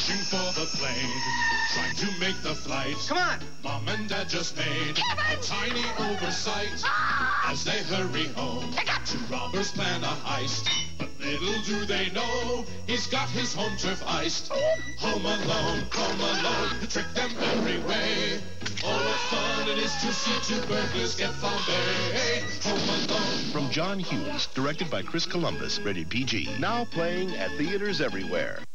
Searching for the plane, trying to make the flight. Come on! Mom and Dad just made a tiny oversight. As they hurry home, two robbers plan a heist. But little do they know, he's got his home turf iced. Home alone, to trick them every way. Oh, what fun it is to see two burglars get found. Home Alone. From John Hughes, directed by Chris Columbus, rated PG. Now playing at theaters everywhere.